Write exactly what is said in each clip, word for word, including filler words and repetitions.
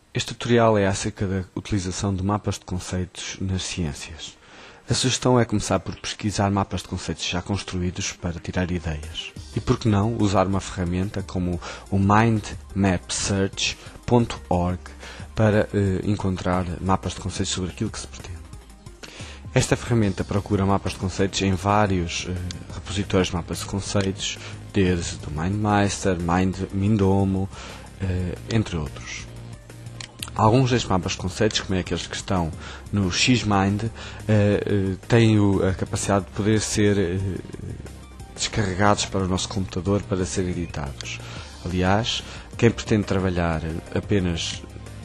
Este tutorial é acerca da utilização de mapas de conceitos nas ciências. A sugestão é começar por pesquisar mapas de conceitos já construídos para tirar ideias. E por que não usar uma ferramenta como o mind map search ponto org para eh, encontrar mapas de conceitos sobre aquilo que se pretende. Esta ferramenta procura mapas de conceitos em vários eh, repositórios de mapas de conceitos, desde do MindMeister, Mind, Mindomo, eh, entre outros. Alguns destes mapas de conceitos, como é aqueles que estão no Xmind, uh, uh, têm o, a capacidade de poder ser uh, descarregados para o nosso computador para serem editados. Aliás, quem pretende trabalhar apenas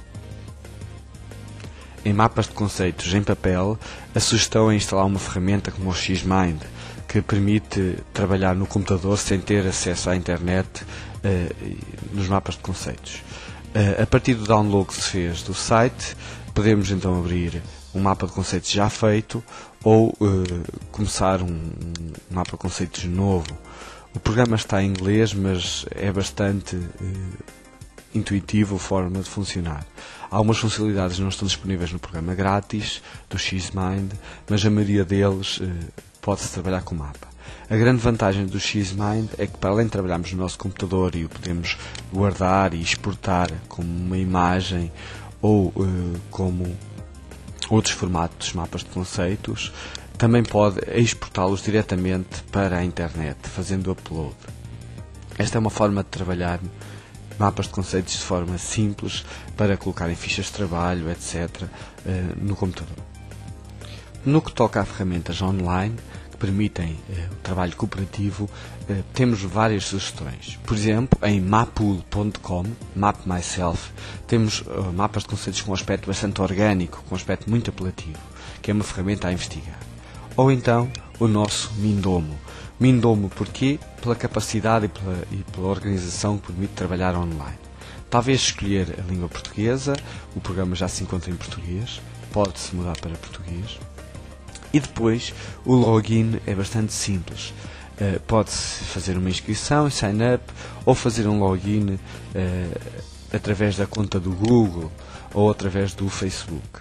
em mapas de conceitos em papel, a sugestão é instalar uma ferramenta como o Xmind, que permite trabalhar no computador sem ter acesso à internet uh, nos mapas de conceitos. A partir do download que se fez do site, podemos então abrir um mapa de conceitos já feito ou uh, começar um, um mapa de conceitos novo. O programa está em inglês, mas é bastante uh, intuitivo a forma de funcionar. Algumas funcionalidades não estão disponíveis no programa grátis do Xmind, mas a maioria deles uh, pode-se trabalhar com o mapa. A grande vantagem do Xmind é que, para além de trabalharmos no nosso computador e o podemos guardar e exportar como uma imagem ou uh, como outros formatos de mapas de conceitos, também pode exportá-los diretamente para a internet, fazendo upload. Esta é uma forma de trabalhar mapas de conceitos de forma simples para colocar em fichas de trabalho, etcétera, uh, no computador. No que toca a ferramentas online, permitem eh, o trabalho cooperativo, eh, temos várias sugestões. Por exemplo, em mapool ponto com, Map Myself, temos uh, mapas de conceitos com um aspecto bastante orgânico, com um aspecto muito apelativo, que é uma ferramenta a investigar. Ou então, o nosso Mindomo. Mindomo porquê? Pela capacidade e pela, e pela organização que permite trabalhar online. Talvez escolher a língua portuguesa, o programa já se encontra em português, pode-se mudar para português. E depois, o login é bastante simples. Uh, Pode-se fazer uma inscrição, sign up, ou fazer um login uh, através da conta do Google ou através do Facebook.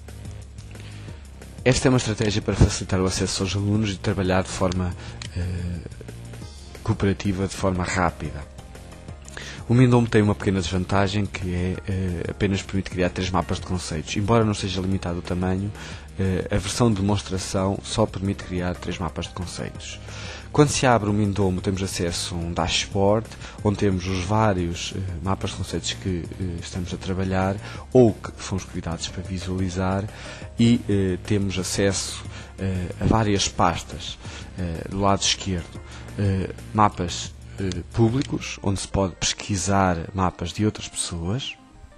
Esta é uma estratégia para facilitar o acesso aos alunos e trabalhar de forma uh, cooperativa, de forma rápida. O Mindomo tem uma pequena desvantagem, que é uh, apenas permite criar três mapas de conceitos. Embora não seja limitado o tamanho, uh, a versão de demonstração só permite criar três mapas de conceitos. Quando se abre o Mindomo, temos acesso a um dashboard, onde temos os vários uh, mapas de conceitos que uh, estamos a trabalhar ou que fomos convidados para visualizar, e uh, temos acesso uh, a várias pastas. Uh, do lado esquerdo, uh, mapas públicos, onde se pode pesquisar mapas de outras pessoas,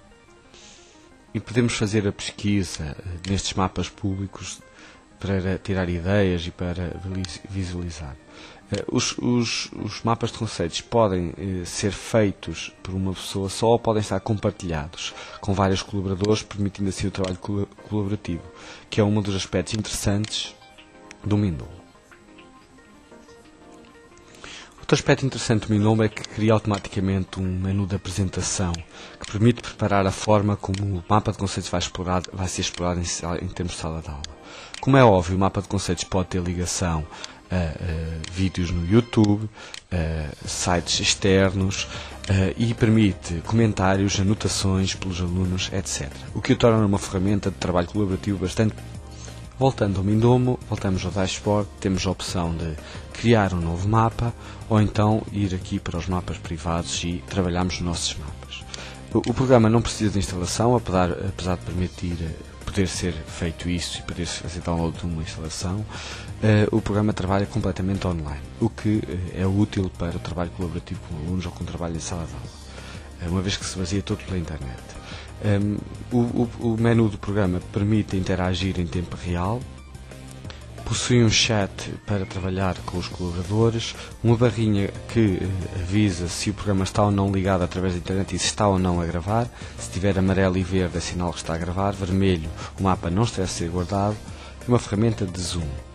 e podemos fazer a pesquisa nestes mapas públicos para tirar ideias e para visualizar. Os, os, os mapas de conceitos podem eh, ser feitos por uma pessoa só, ou podem estar compartilhados com vários colaboradores, permitindo assim o trabalho colaborativo, que é um dos aspectos interessantes do Mindomo. Outro aspecto interessante do Mindomo é que cria automaticamente um menu de apresentação que permite preparar a forma como o mapa de conceitos vai, explorado, vai ser explorado em, em termos de sala de aula. Como é óbvio, o mapa de conceitos pode ter ligação a, a vídeos no YouTube, a sites externos, a, e permite comentários, anotações pelos alunos, etcétera. O que o torna uma ferramenta de trabalho colaborativo bastante. Voltando ao Mindomo, voltamos ao dashboard, temos a opção de criar um novo mapa, ou então ir aqui para os mapas privados e trabalharmos os nossos mapas. O, o programa não precisa de instalação, apesar, apesar de permitir poder ser feito isso e poder fazer download de uma instalação, uh, o programa trabalha completamente online, o que uh, é útil para o trabalho colaborativo com alunos ou com o trabalho em sala de aula, uh, uma vez que se baseia todo pela internet. Um, o, o, o menu do programa permite interagir em tempo real, possui um chat para trabalhar com os colaboradores, uma barrinha que uh, avisa se o programa está ou não ligado através da internet e se está ou não a gravar. Se tiver amarelo e verde é sinal que está a gravar, vermelho o mapa não está a ser guardado, e uma ferramenta de zoom.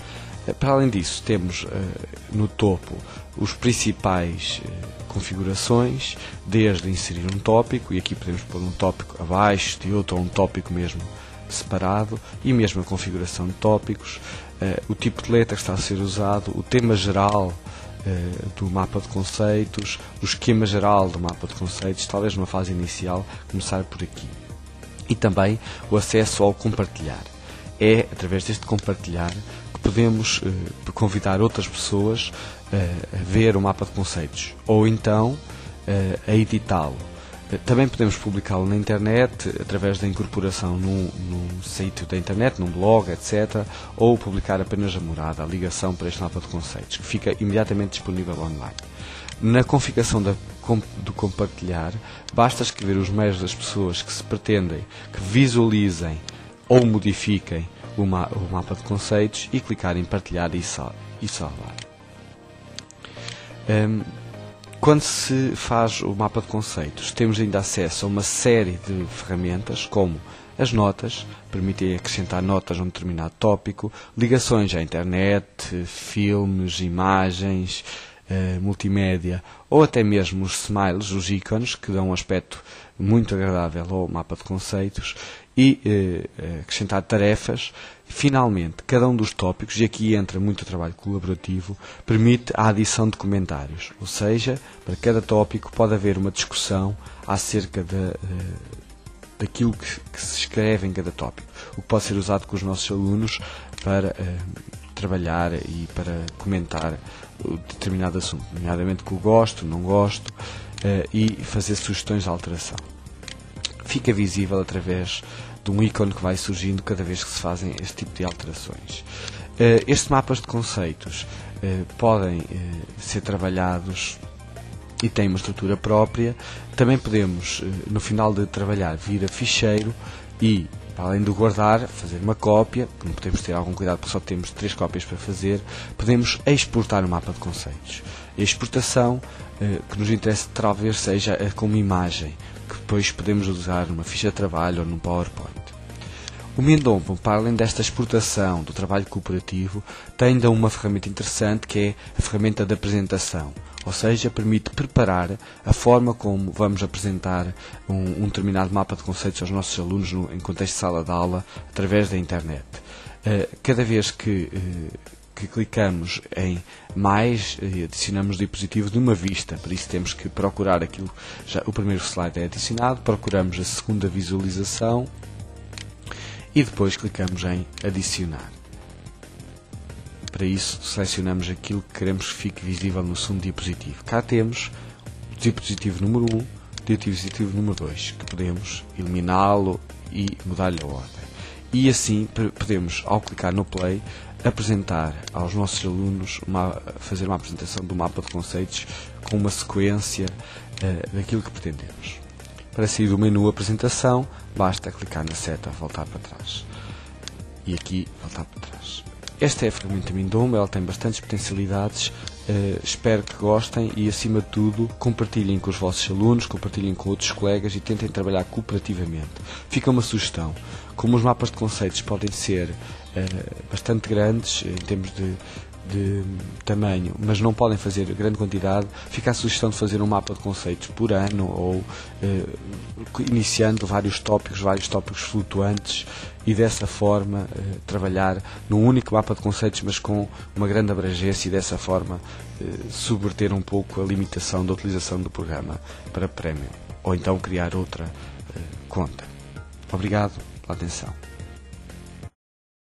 Para além disso, temos no topo os principais configurações, desde inserir um tópico, e aqui podemos pôr um tópico abaixo de outro, ou um tópico mesmo separado, e mesmo a configuração de tópicos, o tipo de letra que está a ser usado, o tema geral do mapa de conceitos, o esquema geral do mapa de conceitos, talvez numa fase inicial começar por aqui. E também o acesso ao compartilhar. É através deste compartilhar que podemos eh, convidar outras pessoas eh, a ver o mapa de conceitos, ou então eh, a editá-lo. Também podemos publicá-lo na internet, através da incorporação num, num sítio da internet, num blog, etcétera, ou publicar apenas a morada, a ligação para este mapa de conceitos, que fica imediatamente disponível online. Na configuração da, do compartilhar, basta escrever os meios das pessoas que se pretendem que visualizem ou modifiquem o, ma o mapa de conceitos e clicar em partilhar e, sal e salvar. Um, Quando se faz o mapa de conceitos, temos ainda acesso a uma série de ferramentas, como as notas, permitem acrescentar notas a um determinado tópico, ligações à internet, filmes, imagens, uh, multimédia, ou até mesmo os smiles, os ícones, que dão um aspecto muito agradável ao mapa de conceitos, e uh, acrescentar tarefas. Finalmente, cada um dos tópicos, e aqui entra muito o trabalho colaborativo, permite a adição de comentários, ou seja, para cada tópico pode haver uma discussão acerca de, uh, daquilo que, que se escreve em cada tópico, o que pode ser usado com os nossos alunos para uh, trabalhar e para comentar o determinado assunto, nomeadamente com o gosto, não gosto, uh, e fazer sugestões de alteração. Fica visível através de um ícone que vai surgindo cada vez que se fazem este tipo de alterações. Uh, estes mapas de conceitos uh, podem uh, ser trabalhados e têm uma estrutura própria. Também podemos, uh, no final de trabalhar, vir a ficheiro e, para além do guardar, fazer uma cópia, que não podemos ter algum cuidado porque só temos três cópias para fazer, podemos exportar o mapa de conceitos. A exportação, uh, que nos interessa talvez seja uh, como imagem, que depois podemos usar numa ficha de trabalho ou num PowerPoint. O Mendombo, para além desta exportação do trabalho cooperativo, tem ainda uma ferramenta interessante, que é a ferramenta de apresentação, ou seja, permite preparar a forma como vamos apresentar um, um determinado mapa de conceitos aos nossos alunos no, em contexto de sala de aula, através da internet. Uh, cada vez que uh, que clicamos em mais, adicionamos o dispositivo de uma vista, por isso temos que procurar aquilo, já o primeiro slide é adicionado, procuramos a segunda visualização e depois clicamos em adicionar. Para isso selecionamos aquilo que queremos que fique visível no segundo dispositivo. Cá temos o dispositivo número um e o dispositivo número dois, que podemos eliminá-lo e mudar-lhe a ordem. E assim podemos, ao clicar no play, apresentar aos nossos alunos, uma, fazer uma apresentação do mapa de conceitos com uma sequência uh, daquilo que pretendemos. Para sair do menu apresentação, basta clicar na seta voltar para trás. E aqui voltar para trás. Esta é a ferramenta Mendombo, ela tem bastantes potencialidades, uh, espero que gostem e, acima de tudo, compartilhem com os vossos alunos, compartilhem com outros colegas e tentem trabalhar cooperativamente. Fica uma sugestão, como os mapas de conceitos podem ser uh, bastante grandes em termos de, de tamanho, mas não podem fazer grande quantidade, fica a sugestão de fazer um mapa de conceitos por ano ou uh, iniciando vários tópicos, vários tópicos flutuantes e dessa forma uh, trabalhar num único mapa de conceitos, mas com uma grande abrangência e dessa forma uh, subverter um pouco a limitação da utilização do programa para prémio, ou então criar outra uh, conta. Obrigado pela atenção.